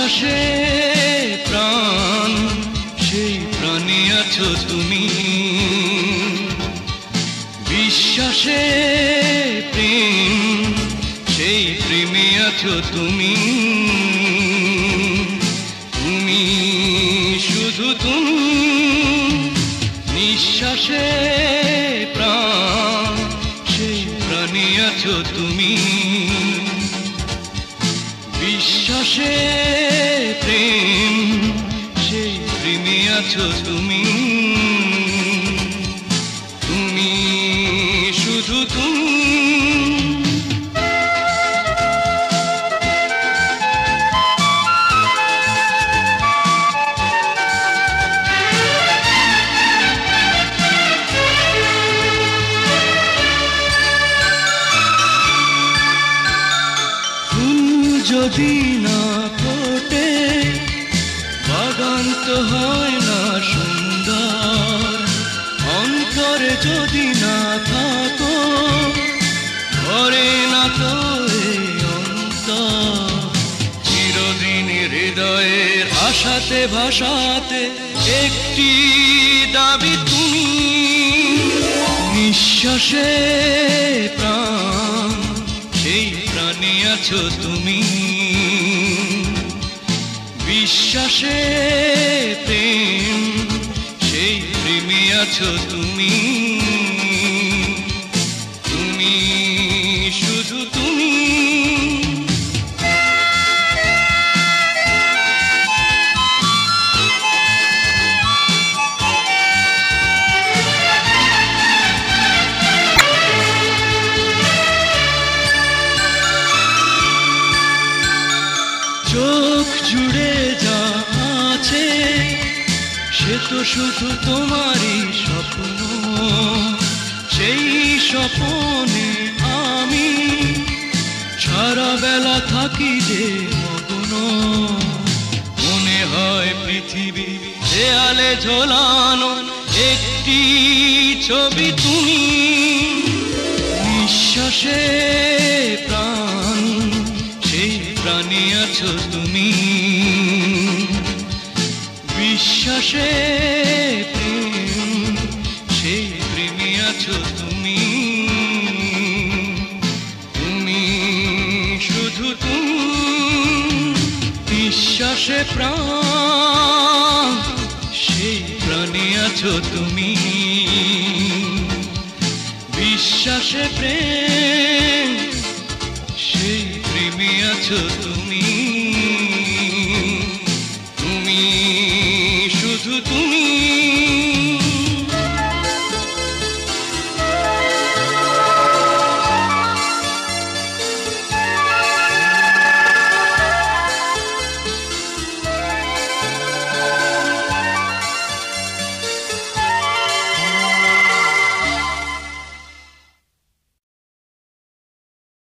বিশ্বাসে প্রাণ, সেই প্রাণে আছো তুমি। বিশ্বাসে প্রেম, সেই প্রেমে আছো তুমি। তুমি শুধু তুমি, নিঃশ্বাসে প্রাণ, সেই প্রাণে আছো তুমি। বিশ্বাসে প্রেম, সেই প্রেমে আছো তুমি। তুমি শুধু তুমি। যদি না ফোটে বাগান তো হয় না সুন্দর। অন্তরে যদি না থাকো, ঘরে না তো এই অন্তর। চিরদিন হৃদয়ের আশাতে ভাষাতে একটি দাবি তুমি। নিঃশ্বাসে প্রাণ, সেই প্রাণে আছো তুমি। বিশ্বাসে প্রেম, সেই প্রেমে আছো তুমি। তুমি শুধু তুমি। চোখ জুড়ে যা আছে সে তো শুধু তোমারই স্বপ্ন। সেই স্বপ্নে আমি সারা বেলা থাকি যে মগ্ন। মনে হয় পৃথিবী দেয়ালে ঝোলানো একটি ছবি তুমি। নিঃশ্বাসে প্রাণ, সেই প্রাণে আছো তুমি। বিশ্বাসে প্রেম, সেই প্রেমে আছো তুমি। তুমি শুধু তুমি। বিশ্বাসে প্রাণ, সেই প্রাণে আছো তুমি। বিশ্বাসে প্রেম, সেই প্রেমে আছো।